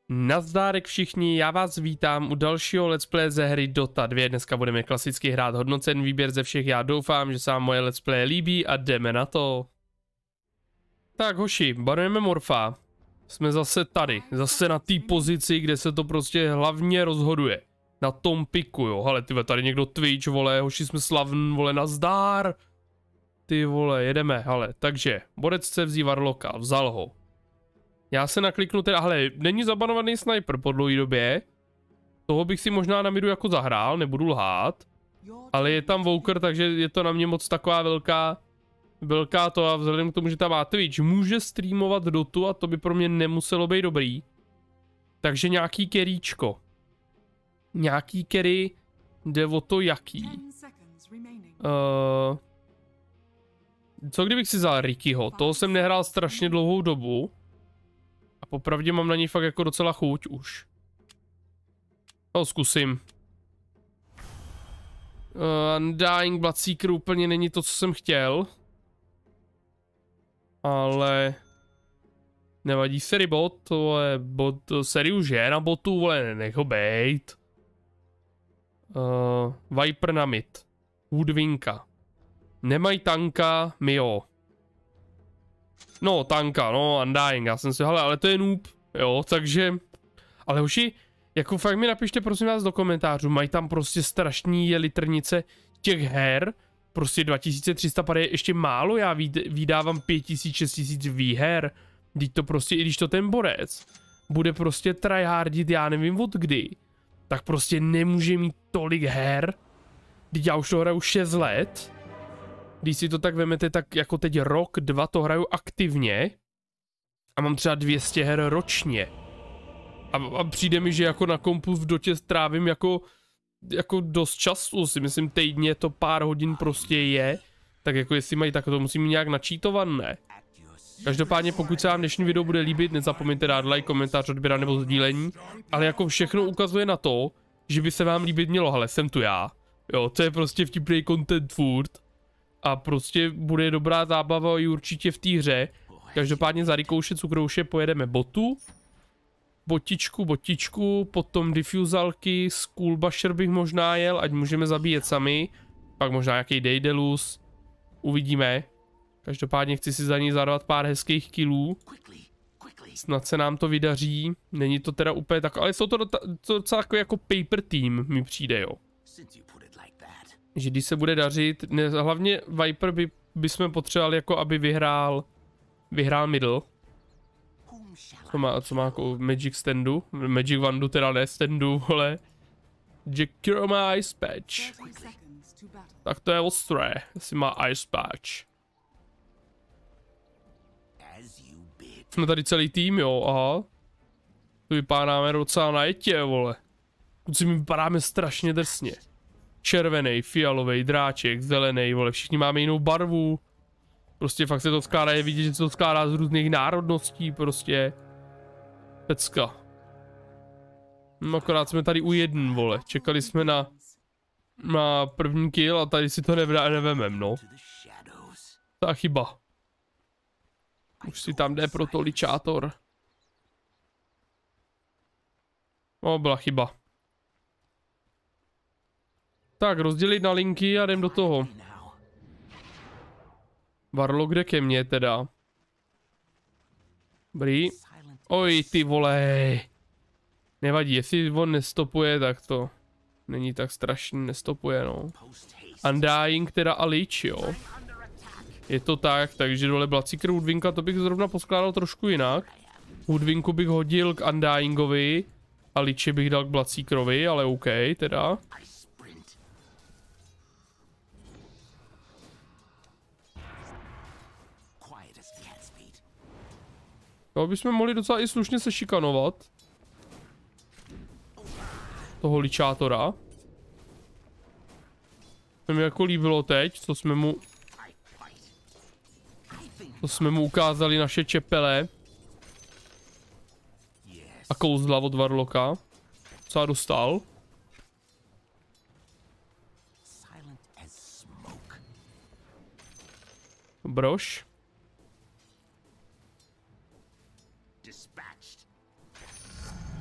Nazdárek všichni, já vás vítám u dalšího let's play ze hry Dota 2. Dneska budeme klasicky hrát hodnocený výběr ze všech, já doufám, že se vám moje let's play líbí a jdeme na to. Tak hoši, barujeme Morfa. Jsme zase tady, zase na té pozici, kde se to prostě hlavně rozhoduje. Na tom piku, jo, hele tyhle, tady někdo Twitch, vole, hoši jsme slavn, vole, nazdár. Ty vole, jedeme, hele, takže, borec chce vzít Warlocka, vzal ho. Já se nakliknu teda, hele, není zabanovaný sniper po dlouhé době. Toho bych si možná na midu jako zahrál, nebudu lhát. Ale je tam Walker, takže je to na mě moc taková velká to a vzhledem k tomu, že tam má Twitch, může streamovat Dotu a to by pro mě nemuselo být dobrý. Takže nějaký carryčko. Nějaký carry, jde o to jaký. Co kdybych si vzal Rickyho, toho jsem nehrál strašně dlouhou dobu. A popravdě mám na něj fakt jako docela chuť už. No, zkusím. Undying Bloodseeker úplně není to, co jsem chtěl. Ale... nevadí seri bot, tohle bot, seri už je na botu, vole, nech ho bejt. Viper na mid. Woodwinka. Nemají tanka, my jo. No, tanka, no, Undying, já jsem si, hele, ale to je noob, jo, takže, ale hoši, jako fakt mi napište prosím vás do komentářů, mají tam prostě strašný jelitrnice těch her, prostě 2300 pade je ještě málo, já vydávám 5000, 6000 výher, teď to prostě, i když to ten borec bude prostě tryhardit, já nevím od kdy, tak prostě nemůže mít tolik her, teď já už to hraju 6 let, když si to tak vemete, tak jako teď rok, 2 to hraju aktivně a mám třeba 200 her ročně. A přijde mi, že jako na kompu v Dotě strávím jako dost času, si myslím týdně to pár hodin prostě je, tak jako jestli mají, tak to musím nějak načítované. Každopádně pokud se vám dnešní video bude líbit, nezapomeňte dát like, komentář, odběr nebo sdílení, ale jako všechno ukazuje na to, že by se vám líbit mělo, hele, jsem tu já, jo, to je prostě vtipný content furt. A prostě bude dobrá zábava i určitě v té hře. Každopádně za Rikouše, Cukrouše pojedeme botu. Botičku, potom diffuzalky, Skullbusher bych možná jel, ať můžeme zabíjet sami. Pak možná nějaký Daedalus. Uvidíme. Každopádně chci si za ní zadat pár hezkých killů. Snad se nám to vydaří. Není to teda úplně tak, ale jsou to docela jako paper team mi přijde, jo. Že když se bude dařit, hlavně Viper bychom potřebovali jako aby vyhrál middle. Co má jako Magic standu, Magic Wandu teda ne standu, ale Jack má Ice Patch. Tak to je ostré, jestli má Ice Patch. Jsme tady celý tým, jo, aha. To vypadáme docela na jetě, vole. Kluci mi vypadáme strašně drsně. Červený, fialový, dráček, zelený, vole, všichni máme jinou barvu. Prostě fakt se to skládá, je vidět, že se to skládá z různých národností, prostě. Pecka. No, akorát jsme tady u jeden, vole, čekali jsme na první kill a tady si to nevemem, no. Ta chyba. Už si tam jde pro to ličátor. No, byla chyba. Tak, rozdělit na linky a jdem do toho. Warlock jde ke mně teda. Dobrý. Oj, ty vole. Nevadí, jestli on nestopuje, tak to není tak strašný, nestopuje, no. Undying teda a Lich, jo. Je to tak, takže dole Bloodseeker, Woodwinka, to bych zrovna poskládal trošku jinak. Woodwinku bych hodil k Undyingovi a Liche bych dal k Bloodseekerovi, ale OK, teda. To bychom mohli docela i slušně se šikanovat. Toho ličátora. To mi jako líbilo teď, co jsme mu ukázali naše čepele. A kouzla od Warlocka. Co dostal. Brož.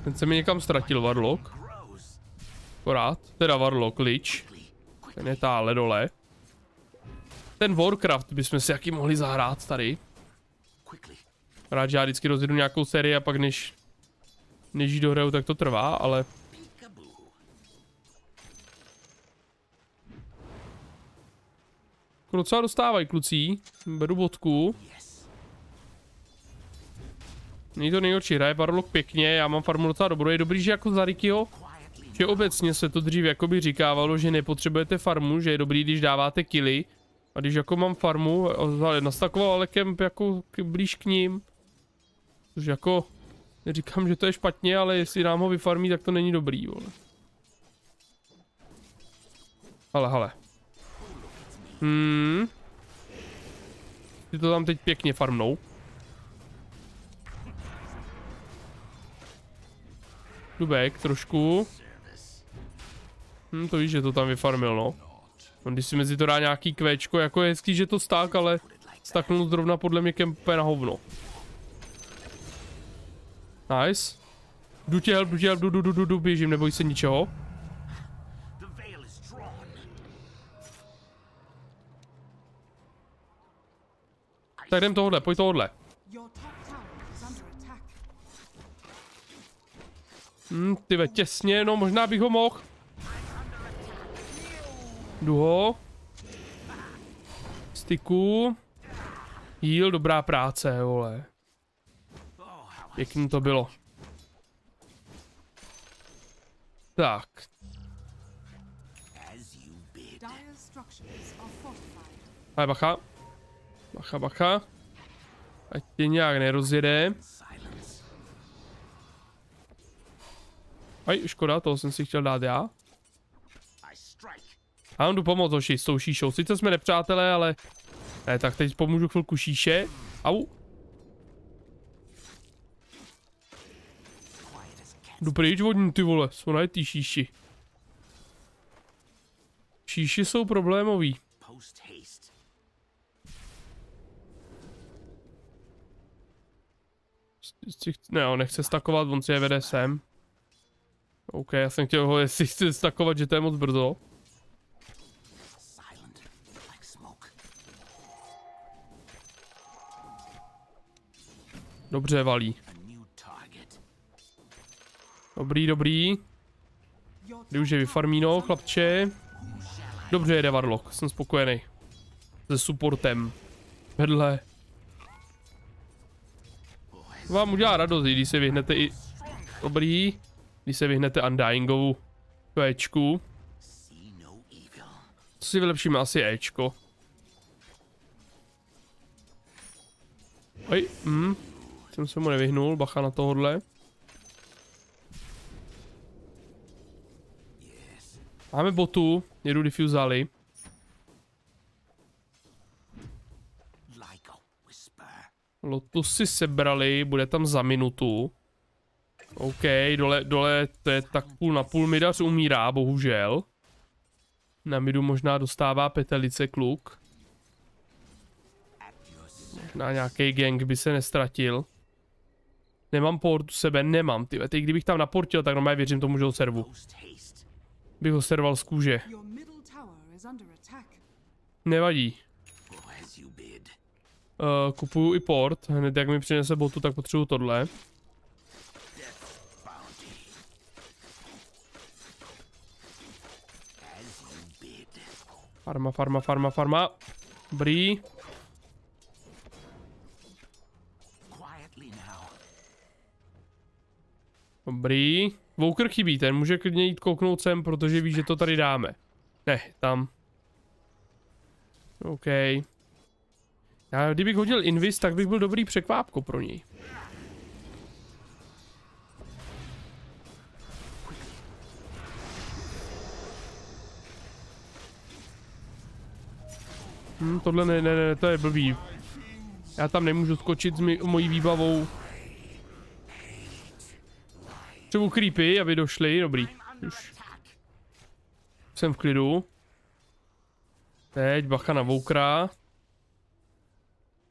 Ten se mi někam ztratil, Warlock. Akorát, teda Warlock, Lich. Ten je tále dole. Ten Warcraft bychom si jaký mohli zahrát tady. Rád, že já vždycky rozjedu nějakou sérii a pak než ji dohraju, tak to trvá, ale... Docela dostávají kluci. Beru bodku. Není to nejhorší, hraje Warlock pěkně, já mám farmu docela dobrou. Je dobrý, že jako za Rickyho, že obecně se to dřív jakoby říkávalo, že nepotřebujete farmu, že je dobrý, když dáváte killy. A když jako mám farmu, nastakoval ale kemp jako blíž k ním. Což jako, neříkám, že to je špatně, ale jestli nám ho vyfarmí, tak to není dobrý, vole. Hele. Ty to tam teď pěkně farmnou. Dubek trošku. To víš, že to tam vyfarmil, no. Když si mezi to dá nějaký kvéčko, jako je hezký, že to sták, ale staknul zrovna podle mě kempe na hovno. Nice. Jdu, běžím, neboj se ničeho. Tak jdem tohle, pojď tohle. Tyve, těsně, no možná bych ho mohl. Jdu ho. Styku. Heal, dobrá práce, vole. Pěkný to bylo. Tak. Ale bacha. Bacha. Ať tě nějak nerozjede. Aj, škoda, toho jsem si chtěl dát já. A on jdu pomoct Hoši s tou šíšou. Sice jsme nepřátelé, ale... Ne, tak teď pomůžu chvilku šíše. Au. Jdu pryč od ní, ty vole. Jsou na ty šíši. Šíši jsou problémový. Ne, on nechce stakovat, on si je vede sem. OK, já jsem chtěl ho, jestli chce stakovat, že to je moc brzo. Dobře, valí. Dobrý. Kdy už je vyfarmíno, chlapče. Dobře jede Warlock, jsem spokojený. Se supportem. Vedle. Vám udělá radost, když se vyhnete i... Dobrý. Když se vyhnete Undyingovu Ečku. Co si vylepšíme? Asi Ečko. Oj, jsem se mu nevyhnul, bacha na tohodle. Máme botu, jedu diffuzali. Lotus si sebrali, bude tam za minutu. OK, dole to je tak půl na půl, Midař umírá, bohužel. Na midu možná dostává petelice kluk. Na nějaký gang by se nestratil. Nemám port u sebe, nemám, ty. Teď kdybych tam naportil, tak normálně věřím tomu, že ho servu. Bych ho serval z kůže. Nevadí. Kupuju i port, hned jak mi přinese botu, tak potřebuju tohle. Farma. Dobrý. Dobrý. Walker chybí, ten může klidně jít kouknout sem, protože ví, že to tady dáme. Ne, tam. OK. Já kdybych hodil invis, tak bych byl dobrý překvápko pro něj. Tohle ne, to je blbý. Já tam nemůžu skočit s mojí výbavou. Třeba creepy, aby došli, dobrý. Už. Jsem v klidu. Teď bacha na Walkera.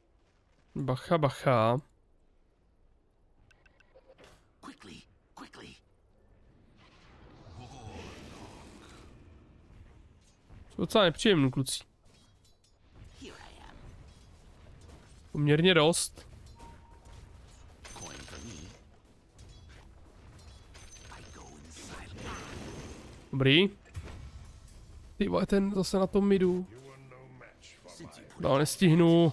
Bacha. Docela nepříjemný, kluci. Poměrně dost. Dobrý. Ty vole, ten zase na tom midu. No, nestihnu.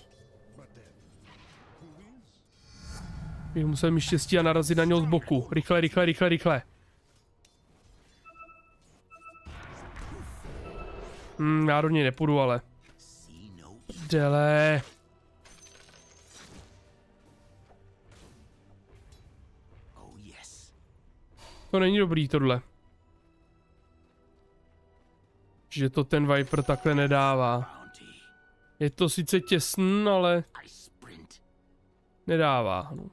Bych musel mít štěstí a narazit na něho z boku. Rychle, rychle, rychle, rychle. Já do něj nepůjdu, ale. Dele. To není dobrý tohle. Že to ten Viper takhle nedává. Je to sice těsný, ale nedává. No.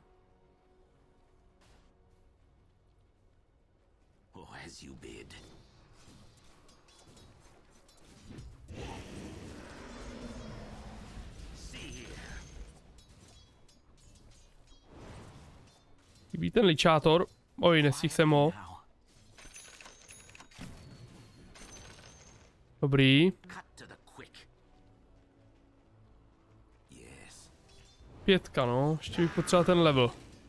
Chybí ten ličátor. Oj, nestihl jsem ho. Dobrý. 5, no. Ještě bych potřeboval ten level.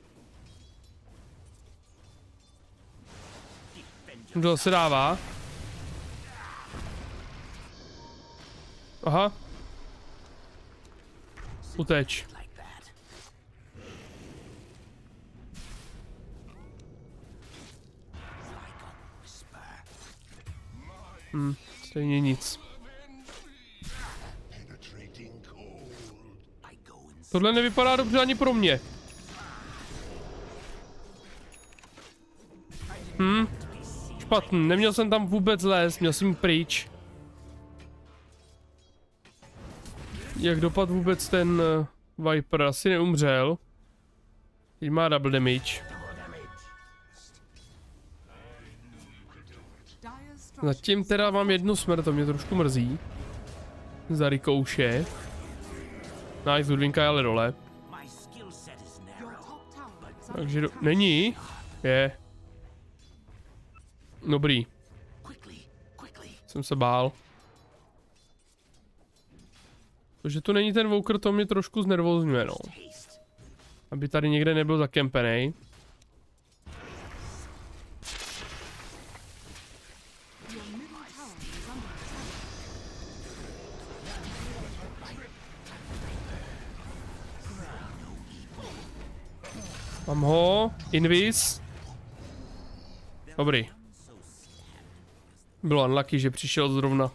To se dává. Aha. Uteč. Stejně nic. Tohle nevypadá dobře ani pro mě. Špatný, neměl jsem tam vůbec lézt, měl jsem pryč. Jak dopadl vůbec ten Viper? Asi neumřel. Teď má double damage. Zatím teda mám jednu smrt, to mě trošku mrzí. Za rikouše. Nice, Ludvinka je ale dole. Takže není? Je. Dobrý. Jsem se bál. Protože to není ten Walker, to mě trošku znervózňuje, no. Aby tady někde nebyl zakempenej. Mám ho. Invis. Dobrý. Bylo unlucky, že přišel zrovna.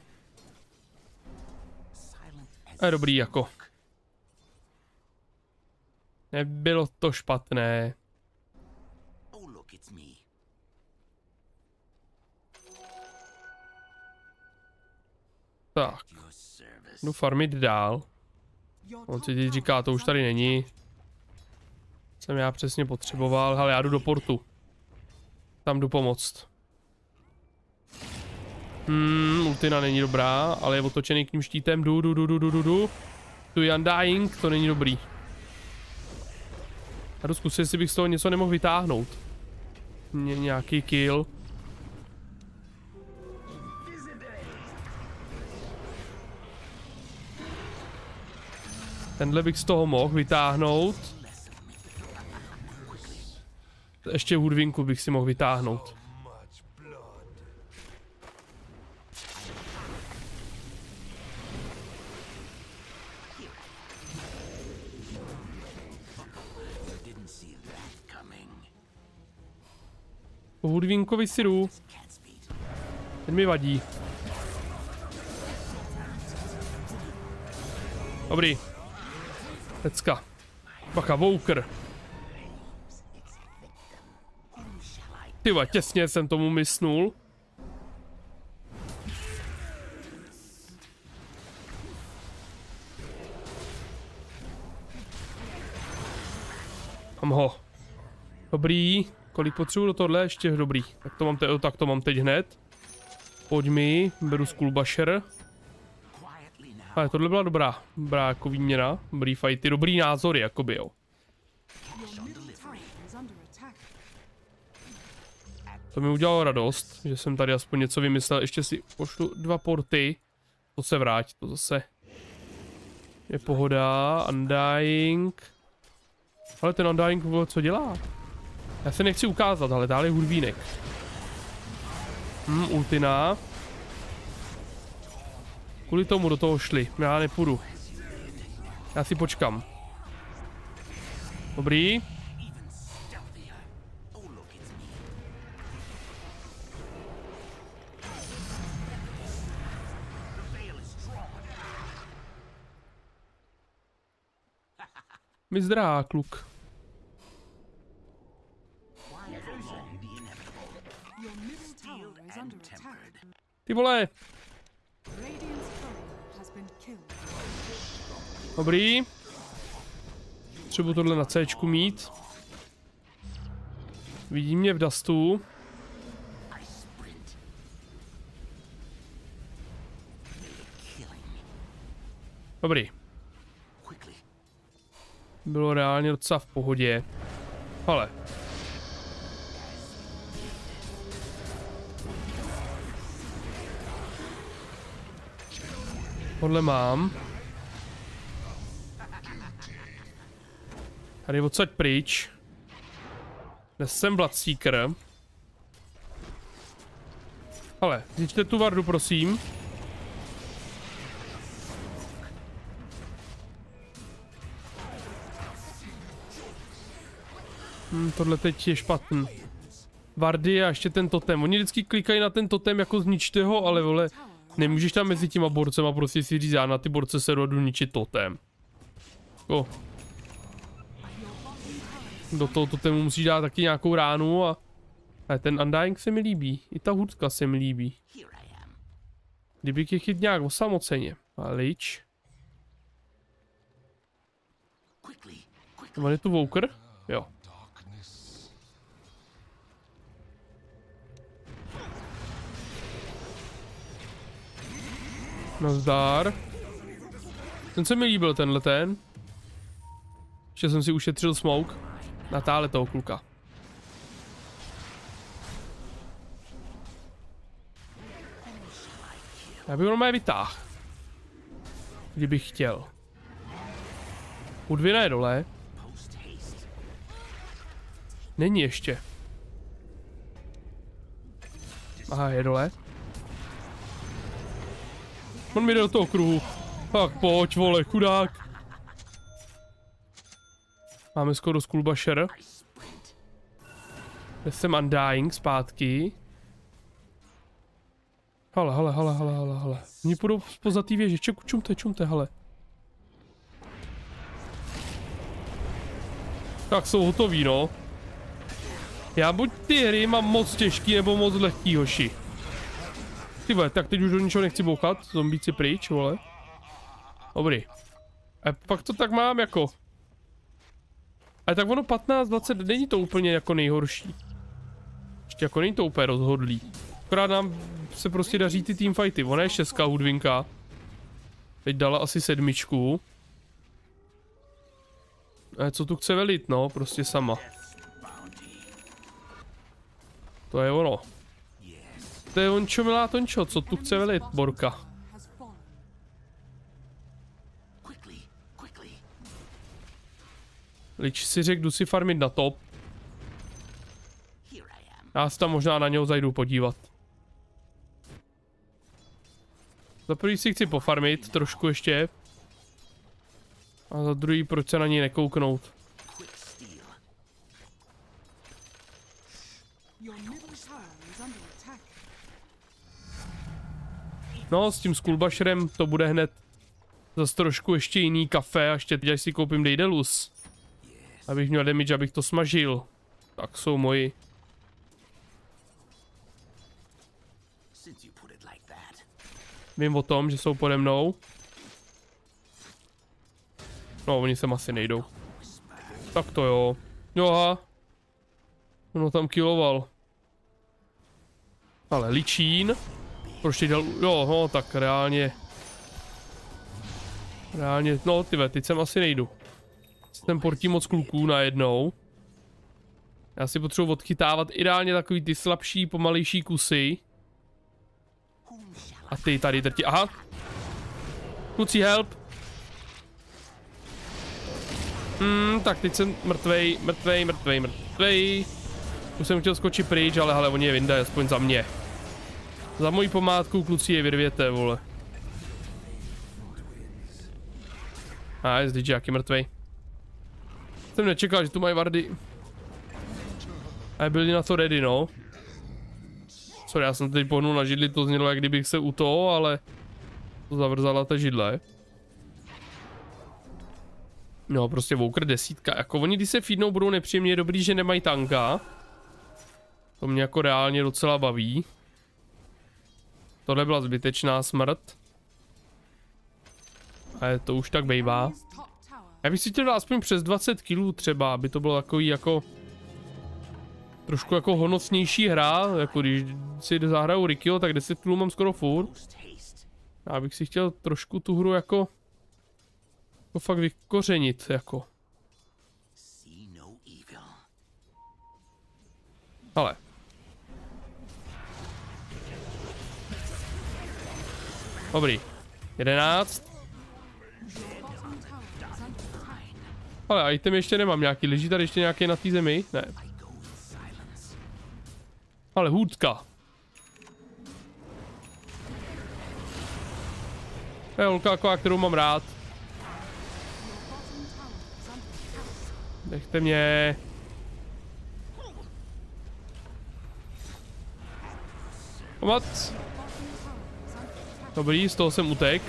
A dobrý jako. Nebylo to špatné. Tak. Jdu farmit dál. On si teď říká, to už tady není. Jsem já přesně potřeboval, ale já jdu do portu. Tam jdu pomoct. Ultina není dobrá, ale je otočený k ním štítem. Tu Undying, to není dobrý. Já jdu zkusit, jestli bych z toho něco nemohl vytáhnout. Nějaký kill. Tenhle bych z toho mohl vytáhnout. Ještě Hudvinku bych si mohl vytáhnout. Po Hudvinkovi si jdu. Ten mi vadí. Dobrý. Pecka. Baka, Walker. Tyva, těsně jsem tomu mysnul. Mám ho. Dobrý. Kolik potřebuji do tohle? Ještě dobrý. Tak to mám teď hned. Pojď mi, beru Skullbusher. Ale tohle byla dobrá jako výměna. Dobrý fighty, dobrý názory, jakoby jo. To mi udělalo radost, že jsem tady aspoň něco vymyslel. Ještě si pošlu 2 porty. To se vrátí, to zase. Je pohoda, Undying. Ale ten Undying, co dělá? Já se nechci ukázat, ale dále je hudvínek. Ultina. Kvůli tomu do toho šli, já nepůjdu. Já si počkám. Dobrý. Mi zdrá, kluk. Ty vole. Dobrý. Třeba tohle na Cčku mít. Vidí mě v dustu. Dobrý. Bylo reálně docela v pohodě. Ale. Tohle mám. Tady odsaď pryč. Dnes jsem Bloodseeker. Ale, zničte tu vardu, prosím. Tohle teď je špatný. Vardy a ještě ten totem. Oni vždycky klikají na ten totem jako zničte ho, ale vole, nemůžeš tam mezi těma borcema prostě si říct, já na ty borce se jdu ničit totem. Do toho totemu musíš dát taky nějakou ránu a ten Undying se mi líbí. I ta hudka se mi líbí. Kdybych je chyt nějak osamoceně. A Lich. On je tu Walker? Jo. Nazdar. Ten se mi líbil, tenhle ten. Ještě jsem si ušetřil smoke. Natále toho kluka. Já bych normálně vytáhl. Kdybych chtěl. Udvina je dole. Není ještě. Aha, je dole. On mi jde do toho kruhu. Tak pojď, vole, chudák. Máme skoro Skullbusher. Kde jsem Undying zpátky. Hele. Oni půjdou spoza té věže. Čumte, hele. Tak jsou hotoví, no. Já buď ty hry mám moc těžký, nebo moc lehký, hoši. Ty vole, tak teď už do ničeho nechci bouchat. Zombíci pryč, vole. Dobrý. A pak to tak mám jako. Ale tak ono 15, 20, není to úplně jako nejhorší. Ještě jako není to úplně rozhodlý. Akorát nám se prostě daří ty teamfighty. Ona je 6 hudvinka. Teď dala asi 7. A co tu chce velit, no, prostě sama. To je ono. To je ončo, milá tončo, co tu chce velit, Borka. Lich si řekl, jdu si farmit na top. Já se tam možná na něho zajdu podívat. Za prvý si chci pofarmit trošku ještě. A za druhý, proč se na něj nekouknout. No, s tím Skullbusherem to bude hned zase trošku ještě jiný kafe, a ještě teď, až si koupím Daedalus. Abych měl damage, abych to smažil. Tak jsou moji. Vím o tom, že jsou pode mnou. No, oni sem asi nejdou. Tak to jo. Joha. Ono tam killoval. Ale Ličín. Proč dal... Jo, no, tak reálně. No, tyve, teď sem asi nejdu. Ten portí moc kluků najednou. Já si potřebuji odchytávat ideálně takový ty slabší, pomalejší kusy. A ty tady drtí. Aha. Kluci, help. Tak teď jsem mrtvej. Už jsem chtěl skočit pryč, ale hele, oni je vyndají, aspoň za mě. Za mojí památku, kluci, je vyrvěte, vole. Nice, jak je mrtvej. Jsem nečekal, že tu mají vardy. A byli na to ready, no. Sorry, já jsem teď pohnul na židli, to znělo, jak kdybych se u toho, ale to zavrzala ta židle. No, prostě Walker 10. Jako oni, když se feednou, budou nepříjemně. Dobrý, že nemají tanka. To mě jako reálně docela baví. Tohle byla zbytečná smrt. Ale to už tak bejvá. Já bych si chtěl dát aspoň přes 20 kg třeba, aby to bylo takový jako... Trošku jako honostnější hra, jako když si zahraju Rikio, tak 10 kg mám skoro furt. Já bych si chtěl trošku tu hru jako fakt vykořenit, jako. Ale. Dobrý. 11. Ale item ještě nemám nějaký, leží tady ještě nějaký na té zemi? Ne. Ale hůdka. To je holka taková, kterou mám rád. Nechte mě. Pomat. Dobrý, z toho jsem utek.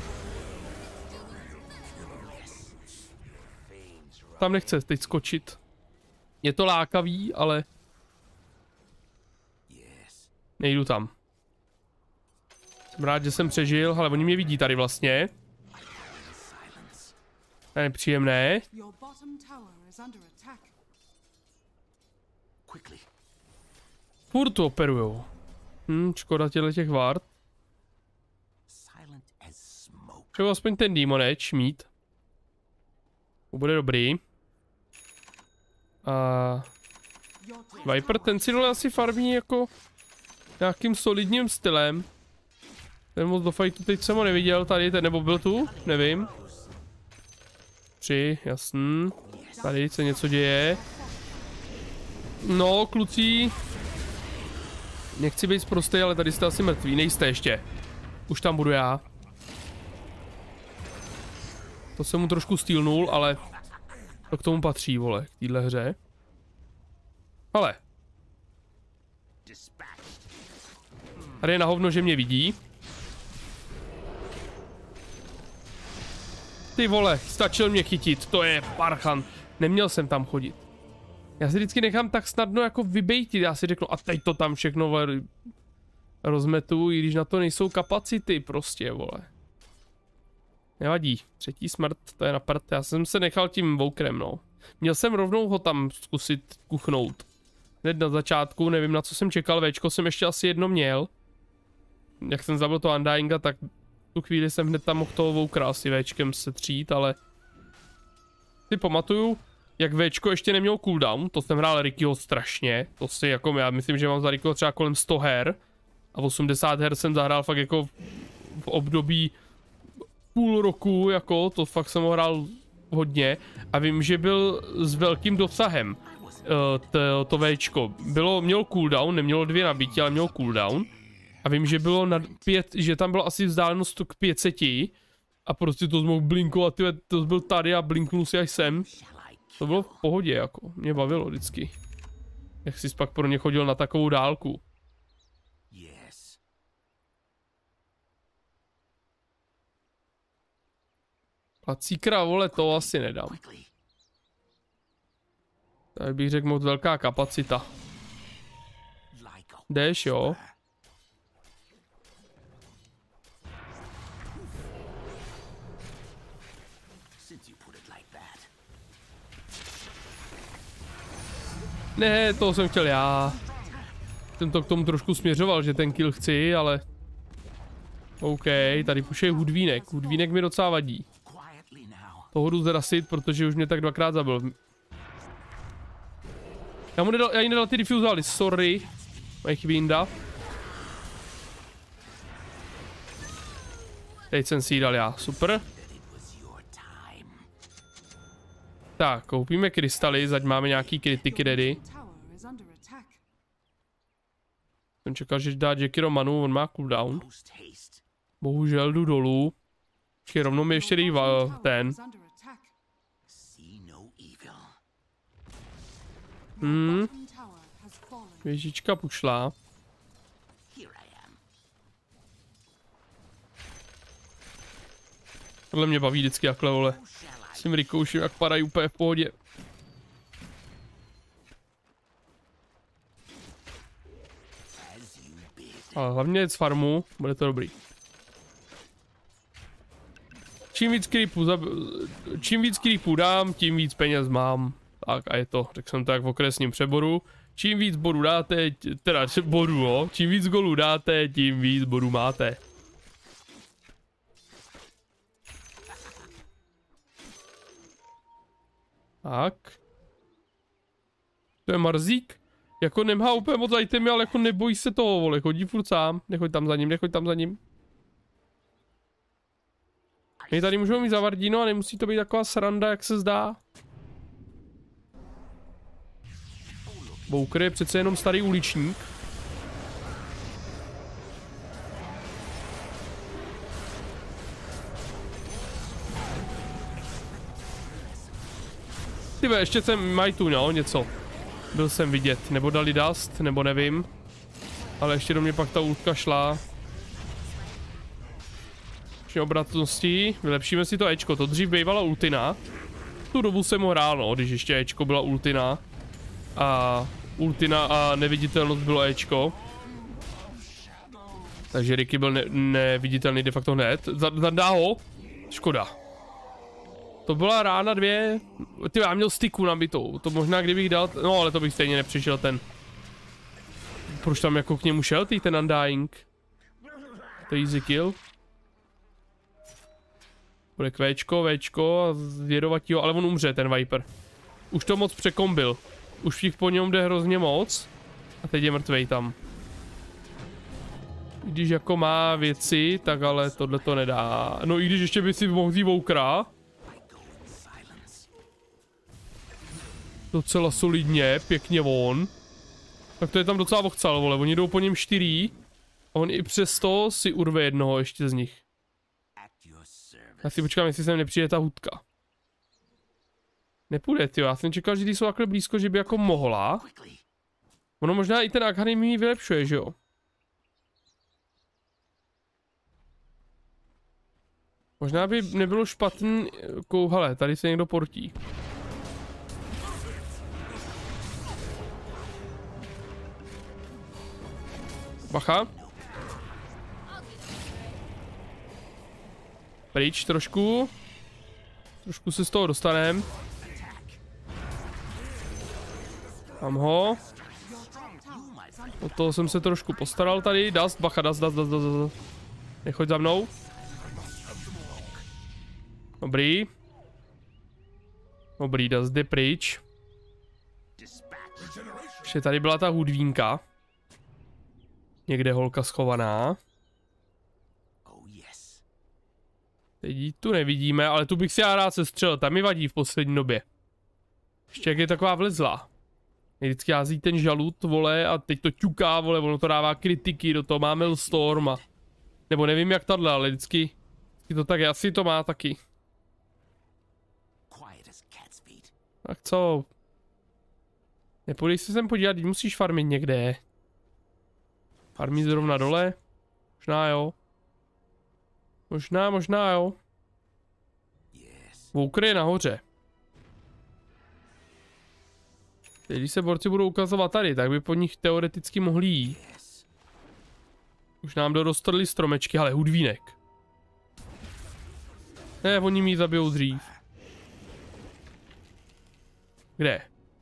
Tam nechce teď skočit. Je to lákavý, ale... Nejdu tam. Jsem rád, že jsem přežil, ale oni mě vidí tady vlastně. To je nepříjemné. Furt tu operujou. Škoda těch vard. Třeba aspoň ten Demon Edge mít. To bude dobrý. A Viper, ten si dole asi farmí jako nějakým solidním stylem. Ten moc do fightu teď jsem ho neviděl tady, ten nebo byl tu? Nevím. 3, jasný. Tady se něco děje. No, kluci. Nechci být sprostej, ale tady jste asi mrtví, nejste ještě. Už tam budu já. To jsem mu trošku stýlnul, ale to k tomu patří, vole, k téhle hře. Ale. Tady je na hovno, že mě vidí. Ty vole, stačil mě chytit, to je parchan. Neměl jsem tam chodit. Já si vždycky nechám tak snadno jako vybejtit, já si řeknu a teď to tam všechno rozmetu, i když na to nejsou kapacity prostě, vole. Nevadí, 3. smrt, to je na prd, já jsem se nechal tím Walkerem, no. Měl jsem rovnou ho tam zkusit kuchnout. Hned na začátku, nevím na co jsem čekal, Včko jsem ještě asi jedno měl. Jak jsem zabil to Undyinga, tak tu chvíli jsem hned tam mohl toho Walkera asi Včkem se třít, ale... Si pamatuju, jak Včko ještě neměl cooldown, to jsem hrál Rikio strašně, to si jako, já myslím, že mám za Rikio třeba kolem 100 her. A 80 her jsem zahrál fakt jako v období půl roku, jako, to fakt jsem ho hrál hodně. A vím, že byl s velkým dosahem to Včko. Mělo cooldown, nemělo 2 nabití, ale mělo cooldown. A vím, že bylo na 5, že tam bylo asi vzdálenost k 500. A prostě to mohl blinkovat, to byl tady a blinknul si až sem. To bylo v pohodě, jako, mě bavilo vždycky. Jak jsi pak pro ně chodil na takovou dálku. Placíkra, vole, to asi nedám. Tady bych řekl moc velká kapacita. Jdeš, jo? Ne, toho jsem chtěl já. Jsem to k tomu trošku směřoval, že ten kill chci, ale... OK, tady pušej hudvínek. Hudvínek mi docela vadí. Toho jdu zrasit, protože už mě tak 2krát zabil. Já jí nedal ty diffuzály, sorry. Mají chybí jinda. Teď jsem si ji dal já, super. Tak, koupíme krystaly, zať máme nějaký kritiky ready. Jsem čekal, že dá Jackie Romanu, on má cooldown. Bohužel jdu dolů. Počkej, rovnou mi ještě dej ten. Věžička pušla. Tohle mě baví vždycky jakhle, vole. S tím rikoušem, jak padají úplně v pohodě. Ale hlavně z farmu, bude to dobrý. Čím víc creepů dám, tím víc peněz mám. Tak a je to, tak jsem to jak v okresním přeboru. Čím víc bodů dáte, teda bodů, jo. Čím víc golů dáte, tím víc bodů máte. Tak. To je Marzík. Jako nemá úplně moc itemy, ale jako nebojí se toho, vole. Chodí furt sám. Nechoď tam za ním, nechoď tam za ním. My tady můžeme mít zavardíno a nemusí to být taková sranda, jak se zdá. Bouker je přece jenom starý uličník. Tyve, ještě jsem mají tu, no, něco. Byl jsem vidět, nebo dali dust, nebo nevím. Ale ještě do mě pak ta ultka šla. Všichni obratnosti, vylepšíme si to Ečko, to dřív bývala ultina. Tu dobu jsem ho hrál, no, když ještě Ečko byla ultina. A ultina a neviditelnost bylo Ečko. Takže Ricky byl neviditelný de facto hned. Zadá ho. Škoda. To byla rána 2. Ty, já měl styku nabitou. To možná kdybych dal, no ale to bych stejně nepřišel ten. Proč tam jako k němu šel ten Undying? To je easy kill. Bude Včko a zvědovatýho, ale on umře ten Viper. Už to moc překombil. Už jich po něm jde hrozně moc. A teď je mrtvej tam. Když jako má věci, tak ale tohle to nedá. No i když ještě by si mohl vzít Vokera. Docela solidně, pěkně on. Tak to je tam docela vochcal, vole. Oni jdou po něm 4. A on i přesto si urve jednoho ještě z nich. Já si počkám, jestli sem nepřijde ta hudka. Nepůjde, tyjo. Já jsem čekal, že když jsou takhle blízko, že by jako mohla. Ono možná i ten Akademii vylepšuje, že jo? Možná by nebylo špatný... Hele, tady se někdo portí. Bacha. Pryč trošku. Trošku se z toho dostanem. Mám ho. O toho jsem se trošku postaral tady. Dust, bacha, dust. Nechoď za mnou. Dobrý. Dobrý, dust jde pryč. Ještě tady byla ta hudvínka. Někde holka schovaná. Teď ji tu nevidíme, ale tu bych si já rád sestřelil. Tam mi vadí v poslední době. Ještě jak je taková vlezlá. Vždycky hází ten žalud, vole, a teď to ťuká, vole, ono to dává kritiky, do toho má Maelstrom a... Nebo nevím jak tahle, ale vždycky to tak je, asi to má taky. Tak co? Nepůjdeš se sem podívat, musíš farmit někde. Farmí zrovna dole? Možná jo. Možná jo. Voker je nahoře. Teď, když se borci budou ukazovat tady, tak by po nich teoreticky mohli jít. Už nám dorostly stromečky, ale hudvínek. Ne, oni mi zabijou dřív. Kde?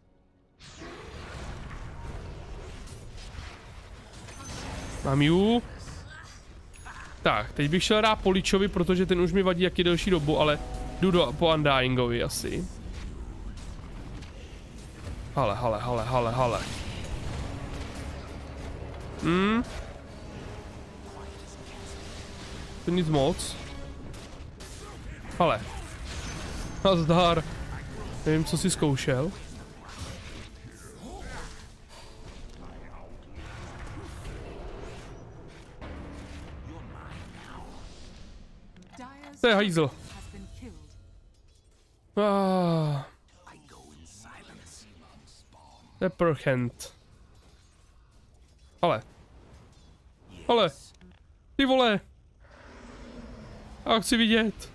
Mám ju. Tak, teď bych šel rád po Lichovi, protože ten už mi vadí jak je delší dobu, ale jdu po Undyingovi asi. Hale. To nic moc. Ale. Nazdar. Nevím, co si zkoušel. To je hajzl. Pepperhand. Ale. Ty vole. Já chci vidět.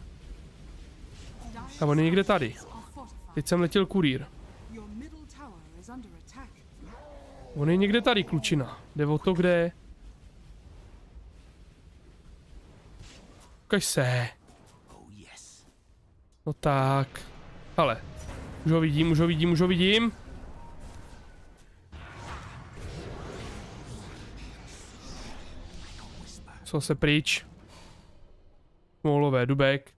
A on je někde tady. Teď jsem letěl kurýr. On je někde tady, klučina. Jde o to, kde je. Ukaž se. No tak. Ale. Už ho vidím. Co se pryč. Moulové, dubek.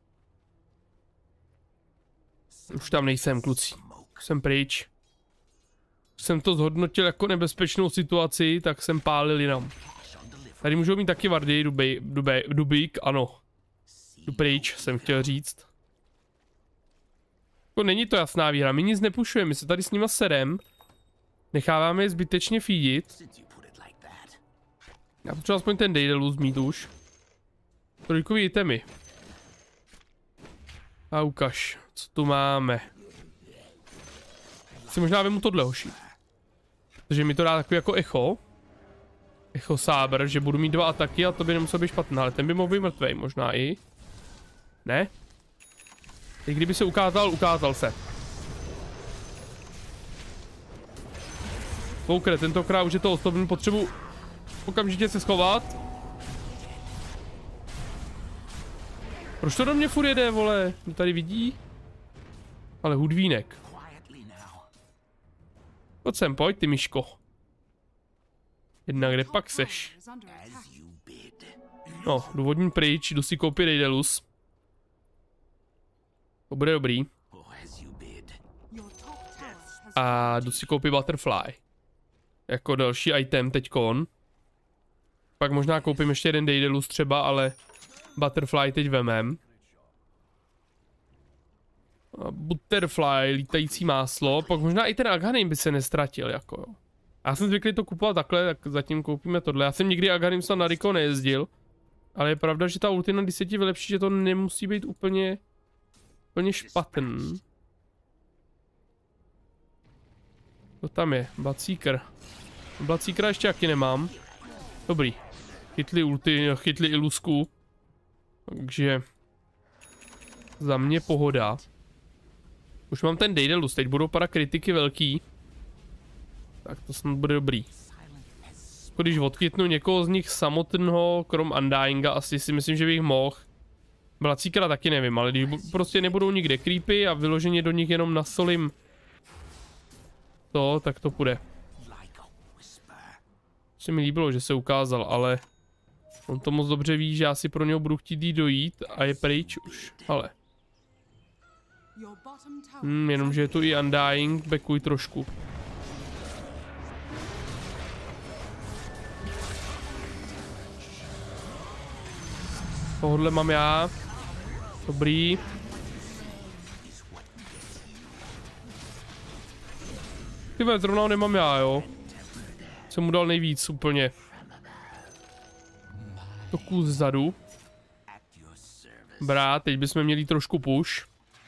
Už tam nejsem, kluci. Jsem pryč. Jsem to zhodnotil jako nebezpečnou situaci, tak jsem pálil jinam. Tady můžou mít taky vardy, dubík, ano. Jdu pryč, jsem chtěl říct. Jako není to jasná výhra, my nic nepušujeme, my se tady s nima serem. Necháváme je zbytečně feedit. Já potřeba aspoň ten Daedalus mít už. Trojkový itemy. A ukaž, co tu máme. Si možná vemu tohle, hoši. Takže mi to dá takový jako echo. Echo Saber, že budu mít 2 ataky a to by nemuselo být špatné, ale ten by mohl být mrtvej, možná i. Ne? I kdyby se ukázal se. Poukre, tentokrát už je to osobní, potřebu okamžitě se schovat. Proč to do mě furt jede, vole? Mě tady vidí? Ale hudvínek. Pojď sem, pojď ty myško. Jedna, kde pak seš? No, důvodním pryč, jdu si koupit Daedalus. To bude dobrý. A jdu si koupit Butterfly. Jako další item teďkon. Pak možná koupím ještě jeden Daedalus třeba, ale Butterfly teď vemem. Butterfly, lítající máslo. Pak možná i ten Aghanim by se nestratil, jako jo. Já jsem zvyklý to kupovat takhle, tak zatím koupíme tohle. Já jsem nikdy Aghanim na Riko nejezdil. Ale je pravda, že ta ultina, když se ti vylepší, že to nemusí být úplně špatný. To tam je, Bloodseeker. Bloodseekera ještě taky nemám. Dobrý. Chytli ulti, chytli i lusku. Takže za mě pohoda. Už mám ten Daedalus, teď budou padat kritiky velký. Tak to snad bude dobrý. Když odchytnu někoho z nich samotného, krom Undyinga, asi si myslím, že bych mohl. Bloodseekera taky nevím, ale když prostě nebudou nikde creepy a vyloženě do nich jenom nasolím to, tak to půjde. Se mi líbilo, že se ukázal, ale on to moc dobře ví, že já si pro něho budu chtít jít dojít a je pryč už, ale. Jenomže je tu i Undying, backuj trošku. Tohle mám já. Dobrý. Tyhle, zrovna ho nemám já, jo. Jsem mu dal nejvíc úplně. To kus zadu. Dobrá, teď bychom měli trošku push.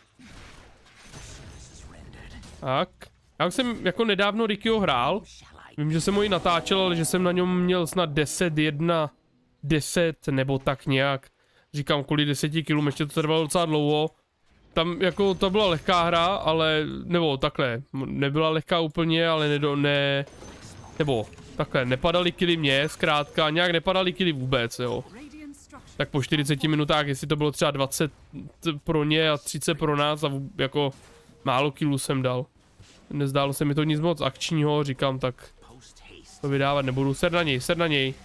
Tak. Já jsem jako nedávno Rickyho hrál. Vím, že jsem ho i natáčel, ale že jsem na něm měl snad 10, 1, 10 nebo tak nějak. Říkám, kvůli 10 kg, ještě to trvalo docela dlouho. Tam jako to byla lehká hra, ale, nebo takhle, nebyla lehká úplně, ale nebo takhle, nepadaly killy mě, zkrátka, nějak nepadaly killy vůbec, jo. Tak po 40 minutách, jestli to bylo třeba 20 pro ně a 30 pro nás a jako málo killů jsem dal. Nezdálo se mi to nic moc akčního, říkám, tak to vydávat nebudu, ser na něj.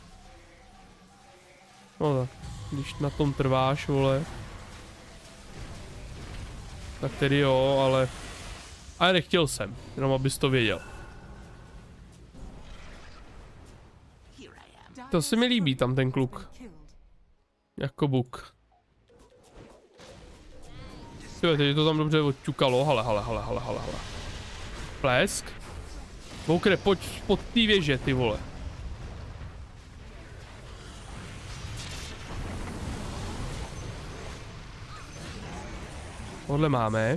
No tak, když na tom trváš, vole. Tak tedy jo, ale nechtěl jsem, jenom abys to věděl. To se mi líbí tam ten kluk. Jako buk. Jo, teď to tam dobře odťukalo, hele. Plesk. Walker, pojď pod té věže, ty vole. Tohle máme.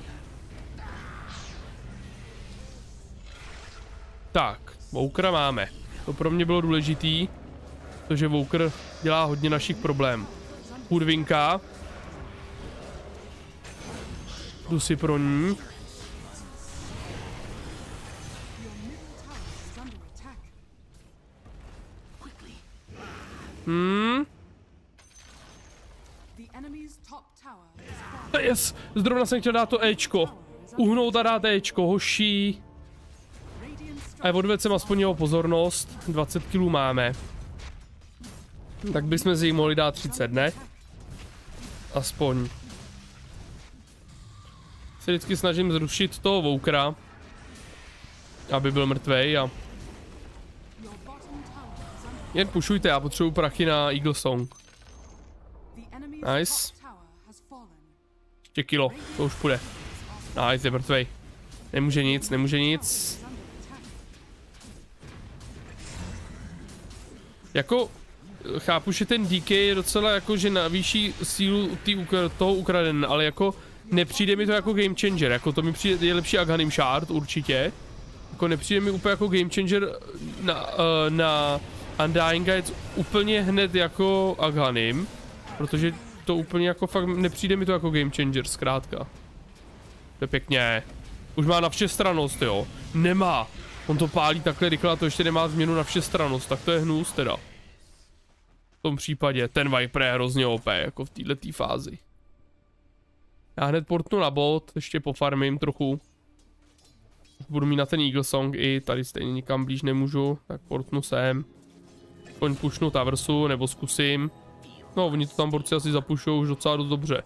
Tak, Walkera máme. To pro mě bylo důležitý, protože Walker dělá hodně našich problémů. Hudvinka. Jdu si pro ní. Yes, zrovna jsem chtěl dát to Ečko. Uhnout a dát Ečko, hoší. A odvedl jsem aspoň jeho pozornost. 20 kg máme. Tak bychom si jí mohli dát 30, ne? Aspoň. Se vždycky snažím zrušit toho Walkera, aby byl mrtvej a... Jen pušujte, já potřebuji prachy na Eagle Song. Nice. Ještě kilo, to už půjde. Nice, je mrtvej. Nemůže nic. Jako, chápu, že ten DK je docela jako, že navýší sílu toho ukraden, ale jako nepřijde mi to jako game changer, jako to mi přijde, je lepší Aghanim Shard, určitě. Jako nepřijde mi úplně jako game changer na Undyinga je úplně hned jako Aghanim, protože to úplně jako fakt nepřijde mi to jako game changer, zkrátka. To je pěkně. Už má na všestrannost, jo. Nemá. On to pálí takhle rychle a to ještě nemá změnu na všestrannost, tak to je hnus teda. V tom případě ten Viper je hrozně OP, jako v této fázi. Já hned portnu na bot, ještě pofarmím trochu. Budu mít na ten Eagle Song i tady stejně nikam blíž nemůžu, tak portnu sem. Aspoň pušnu Taversu, nebo zkusím. No, oni to tam borci asi zapušujou už docela dost dobře.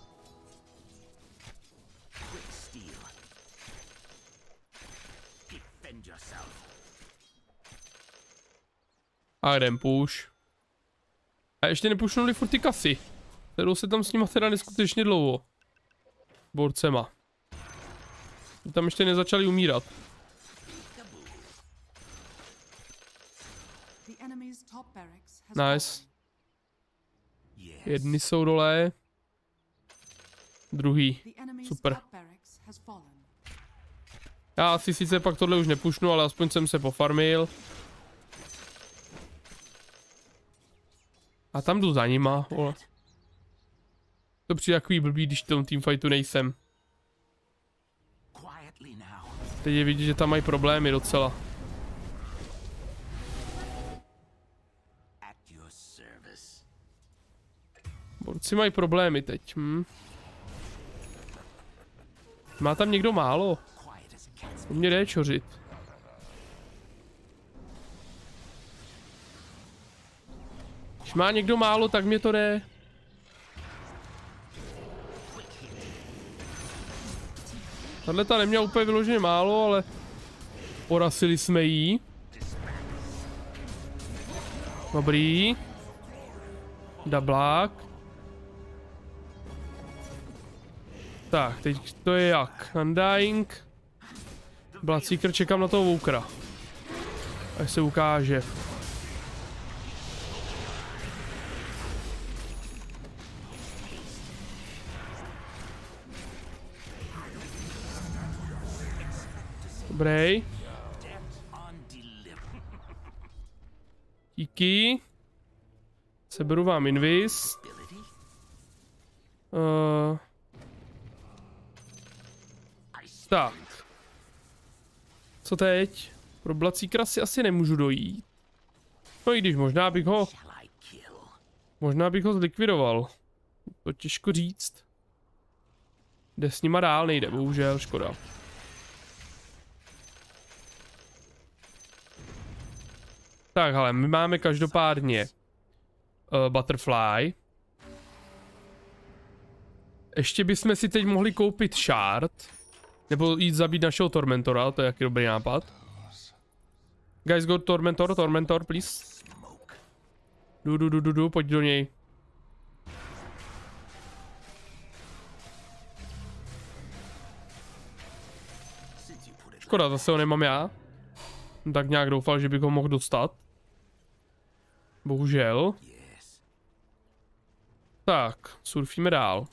A jdem push. A ještě nepušnuli furt ty kasy. Kterou se tam s nima teda neskutečně dlouho. Borcema. Tam ještě nezačali umírat. Nice. Jedni jsou dole. Druhý. Super. Já asi sice pak tohle už nepušnu, ale aspoň jsem se pofarmil. A tam jdu za nima, vole. To přijde takový blbý, když v tom teamfightu nejsem. Teď je vidět, že tam mají problémy docela. Borci mají problémy teď, Má tam někdo málo? To mě jde čořit. Když má někdo málo, tak mě to jde. Tahleta neměla úplně vyloženě málo, ale porasili jsme jí. Dobrý. Dablák. Tak, teď to je jak? Undying. Bloodseeker, čekám na toho Walkera. Až se ukáže. Dobrý. Díky. Seberu vám invis. Tak. Co teď? Pro Bloodseekera si asi nemůžu dojít. No i když možná bych ho zlikvidoval. To těžko říct. Jde s nima dál, nejde, bohužel, škoda. Tak, hele, my máme každopádně Butterfly. Ještě bychom si teď mohli koupit Shard. Nebo jít zabít našeho Tormentora, to je jaký dobrý nápad. Guys, go Tormentor, please. Pojď do něj. škoda, zase ho nemám já. Tak nějak doufal, že bych ho mohl dostat. Bohužel. Tak, surfíme dál.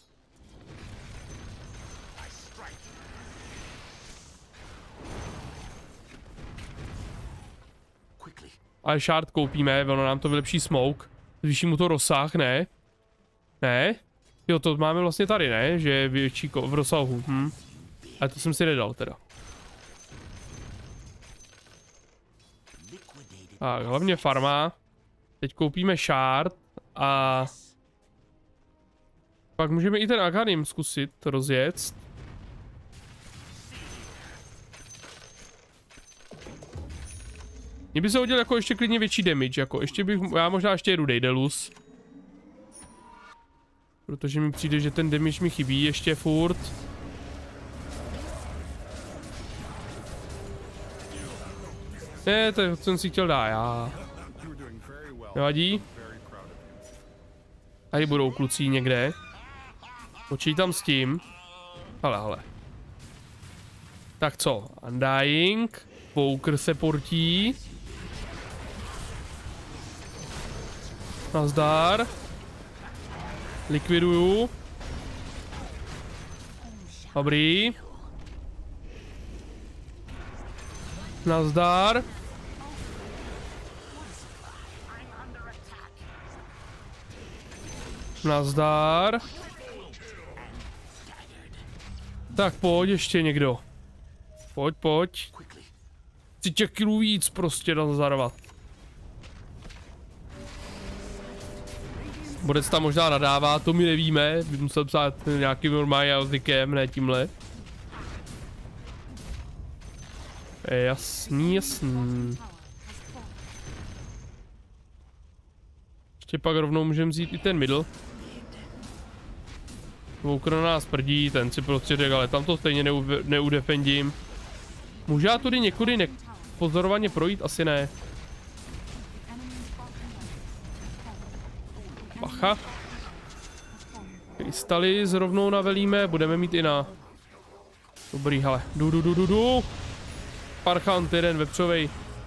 Ale shard koupíme, ono nám to vylepší smoke. Zvýší mu to rozsah, ne? Ne? Jo, to máme vlastně tady, ne? Že je větší v rozsahu. Ale to jsem si nedal teda. Tak, hlavně farma. Teď koupíme shard a... Pak můžeme i ten Aghanim zkusit rozjet. Mně by se hodil jako ještě klidně větší damage, jako ještě bych, já možná ještě jedu Daedalus. Protože mi přijde, že ten damage mi chybí ještě furt. Ne, to jsem si chtěl dát já. Nevadí. Tady budou kluci někde. Počítám s tím. Hele. Tak co? Undying. Poker se portí. Nazdar. Likviduju. Dobrý. Nazdar. Nazdar. Tak pojď ještě někdo. Pojď. Chci těch kilů víc prostě nazarovat. Bodec tam možná nadává, to my nevíme. Bych musel psát nějakým normálním jazykem, ne tímhle. Jasný. Ještě pak rovnou můžeme vzít i ten middle. Walker na nás prdí, ten si prostě řekl, ale tam to stejně neudefendím. Můžu já tudy někudy pozorovaně projít? Asi ne. Bacha. Krystaly zrovnou navelíme, budeme mít i na... Dobrý, hele. Du. Parchant jeden vepřovej.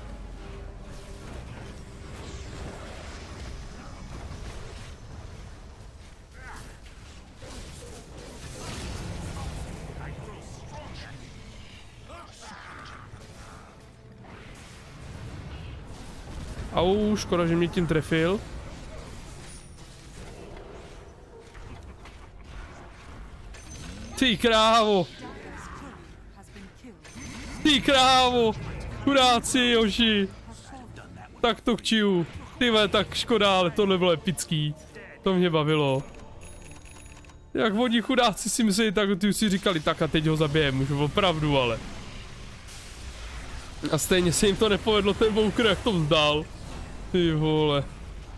Au, škoda, že mě tím trefil. Ty krávo! Ty krávo! Chudáci, Joši! Tak to kčiju. Tyhle, tak škoda, ale tohle bylo epický. To mě bavilo. Jak oni chudáci si mysleli, tak ty už si říkali, tak a teď ho zabijem, už opravdu, ale. A stejně se jim to nepovedlo, ten Walker, jak to vzdal. Ty vole.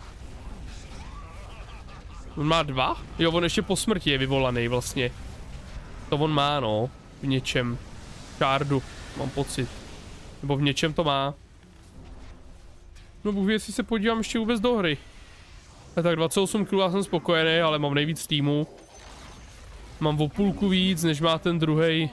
On má 2? Jo, on ještě po smrti je vyvolaný vlastně. To on má, no. V něčem. Shardu, mám pocit. Nebo v něčem to má. No bůh ví, jestli se podívám ještě vůbec do hry. A tak 28 kg, já jsem spokojený, ale mám nejvíc týmu. Mám o půlku víc, než má ten druhej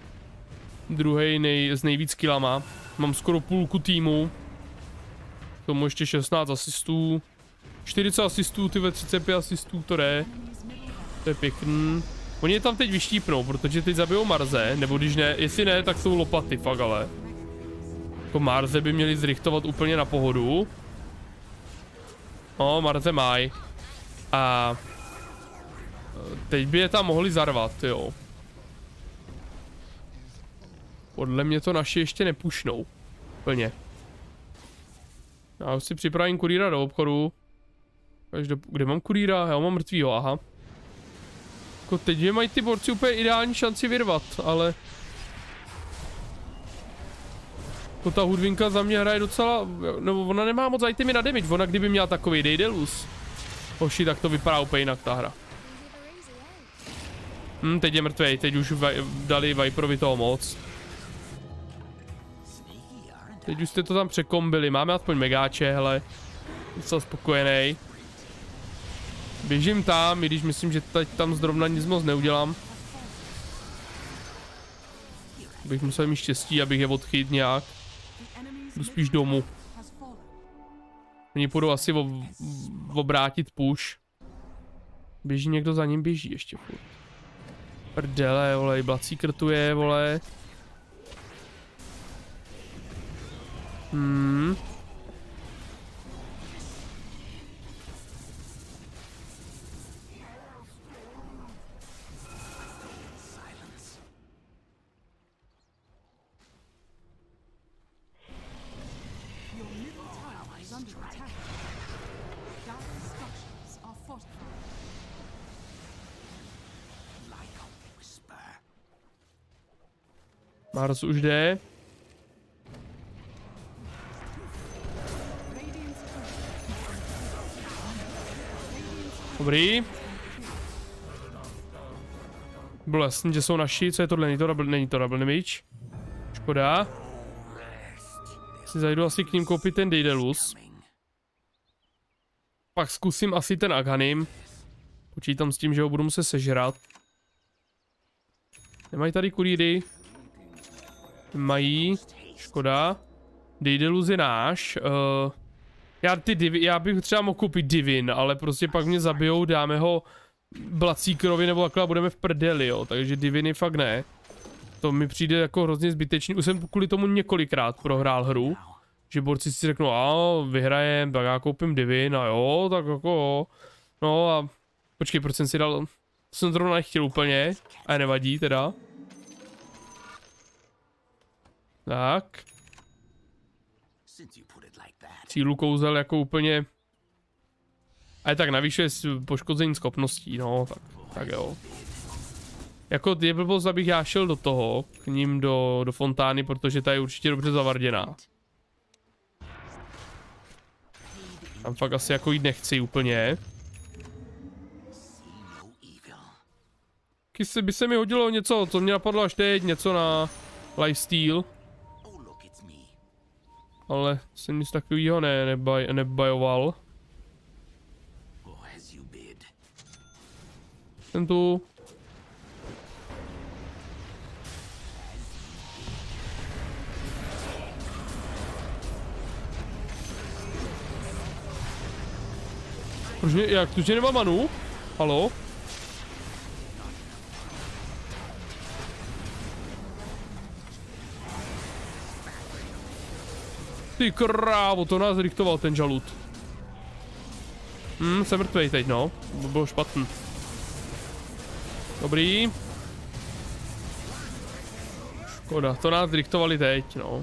s nejvíc killama. Mám skoro půlku týmu. K tomu ještě 16 asistů. 40 asistů, ty ve 35 asistů, to jde. To je pěkný. Oni je tam teď vyštípnou, protože teď zabijou Marze, nebo když ne, jestli ne, tak jsou lopaty, fakt ale. Jako Marze by měli zrichtovat úplně na pohodu. No, Marze mají. A teď by je tam mohli zarvat, jo. Podle mě to naši ještě nepušnou. Plně. Já už si připravím kurýra do obchodu. Kde mám kurýra? Já mám mrtvýho, aha. Jako teď mají ty borci úplně ideální šanci vyrvat, ale... Jako ta Hudvinka za mě hraje docela... Nebo ona nemá moc itemy na damage, ona kdyby měla takový Daedalus. Hoši, tak to vypadá úplně jinak ta hra. Teď je mrtvej, teď už dali Viperovi toho moc. Teď už jste to tam překombili, máme aspoň megáče, hele. Jsem spokojený. Běžím tam, i když myslím, že teď tam zrovna nic moc neudělám. Bych musel mít štěstí, abych je odchyt nějak. Jdu spíš domů. Oni půjdou asi obrátit push. Běží někdo za ním, běží ještě furt. Prdele, vole, blací krtuje, vole. Mars už jde. Dobrý. Bylo jasný, že jsou naši. Co je tohle? Není to double damage. Škoda. Si zajdu asi k ním koupit ten Daedalus. Pak zkusím asi ten Aghanim. Počítám s tím, že ho budu muset sežrat. Nemají tady kurýry. Mají. Škoda. Daedalus je náš. Já bych třeba mohl koupit Divin, ale prostě pak mě zabijou, dáme ho Blacíkerovi nebo takhle a budeme v prdeli, jo. Takže Diviny fakt ne. To mi přijde jako hrozně zbytečný. Už jsem kvůli tomu několikrát prohrál hru. Že borci si řeknou, vyhrajem, tak já koupím Divin a jo, tak jako jo. No a počkej, proč jsem si dal... To jsem zrovna nechtěl úplně. A nevadí teda. Tak. Cílu kouzel jako úplně... A je tak navyšuje poškození schopností, no, tak jo. Jako je blbost, abych já šel do toho, k ním do fontány, protože ta je určitě dobře zavarděná. Tam fakt asi jako jít nechci úplně. Kysy by se mi hodilo něco, co mě napadlo až teď, něco na lifesteal. Ale jsem nic takového nebajoval. Jsem tu. Proč mě, jak tu nemám manu? Halo? Ty krávo, to nás diktoval ten žalud. Jsem mrtvej teď, no. To bylo špatný. Dobrý. Škoda, to nás diktovali teď, no.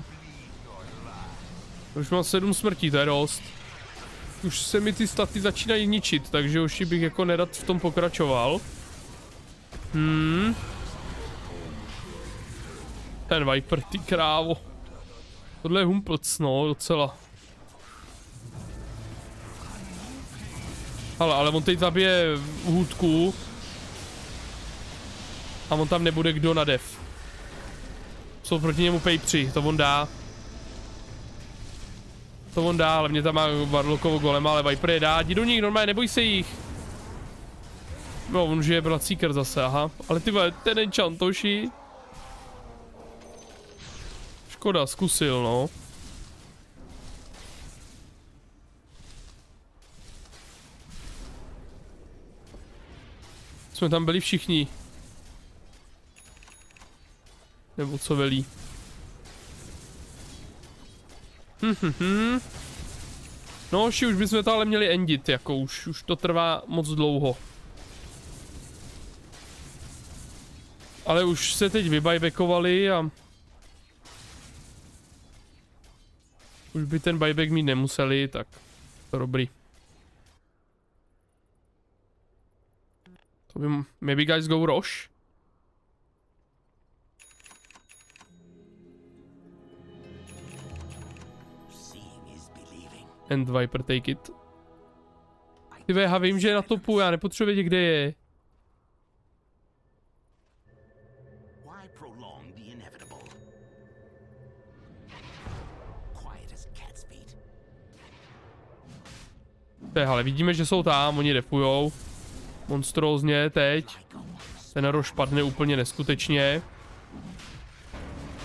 Už mám 7 smrtí, to je dost. Už se mi ty staty začínají ničit, takže už bych jako nerad v tom pokračoval. Ten Viper, ty krávo. Tohle je humplc, no, docela. Ale on teď zabije hůdku. A on tam nebude kdo na def. Jsou proti němu pejpři, to on dá. To on dá, ale mě tam má Warlockovo golema, ale Viper je dá. Jdi do nich, normálně, neboj se jich. No, on už je Blacíker zase, aha. Ale ty vole, ten enchantoši. Škoda, zkusil, no. Jsme tam byli všichni. Nebo co velí. No, už bychom to ale měli endit, jako už to trvá moc dlouho. Ale už se teď vybuybackovali a... Už by ten buyback mít nemuseli, tak to dobrý. To by... Maybe guys go Rosh? And Viper take it. Ty já vím, že je na topu, já nepotřebuji vědět, kde je. Ale vidíme, že jsou tam, oni defujou. Monstrózně teď. Ten Roš padne úplně neskutečně.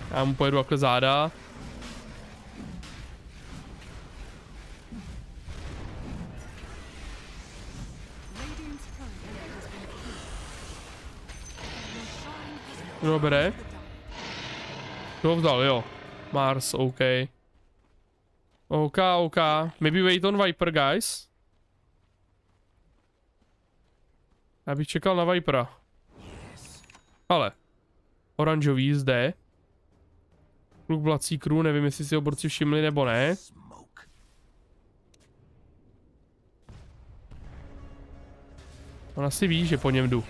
Já mu pojedu takhle záda. Dobré. Kdo vzal, jo. Mars, OK. OK. Maybe wait on Viper, guys. Já bych čekal na Vipera. Ale. Oranžový zde. Kluk Blací crew, nevím, jestli si ho borci všimli nebo ne. On asi ví, že po něm jdu.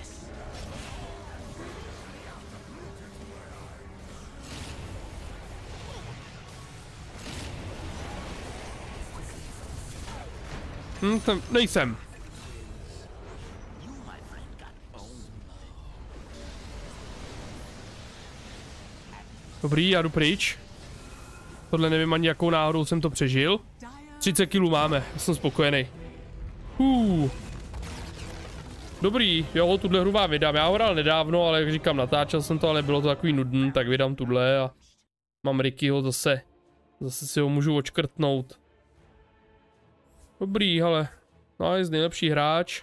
Nejsem. Dobrý, já jdu pryč. Tohle nevím ani jakou náhodou jsem to přežil. 30 kg máme, já jsem spokojený. Dobrý, jo, tuhle hru vám vydám. Já ho hrál nedávno, ale jak říkám, natáčel jsem to, ale bylo to takový nudný, tak vydám tuhle a mám Rickyho zase. Zase si ho můžu odškrtnout. Dobrý, ale nice, nejlepší hráč.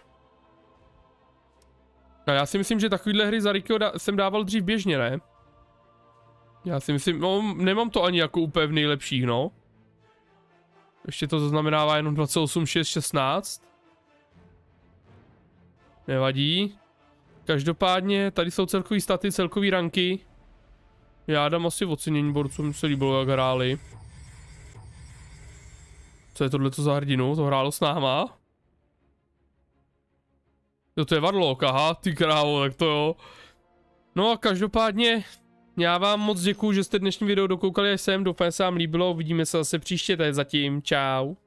No, já si myslím, že takovýhle hry za Rickyho jsem dával dřív běžně, ne? Já si myslím, no nemám to ani jako úplně v nejlepších, no. Ještě to zaznamenává jenom 28, 6, 16. Nevadí. Každopádně, tady jsou celkový staty, celkový ranky. Já dám asi ocenění borcům, se líbilo, jak hráli. Co je tohleto za hrdinu? To hrálo s náma? Jo, to je Warlock, aha, ty krávo, tak to jo. No a každopádně, já vám moc děkuju, že jste dnešní video dokoukali až sem, doufám, že se vám líbilo, uvidíme se zase příště, tady zatím, čau.